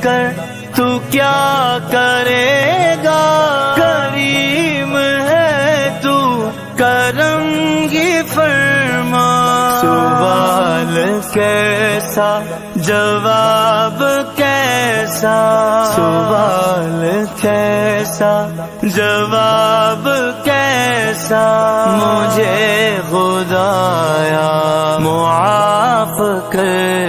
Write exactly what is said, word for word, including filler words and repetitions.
कर तू क्या करेगा। करीम है तू करम ही फरमा। सवाल कैसा जवाब कैसा, सवाल कैसा जवाब कैसा। मुझे खुदाया मुआफ कर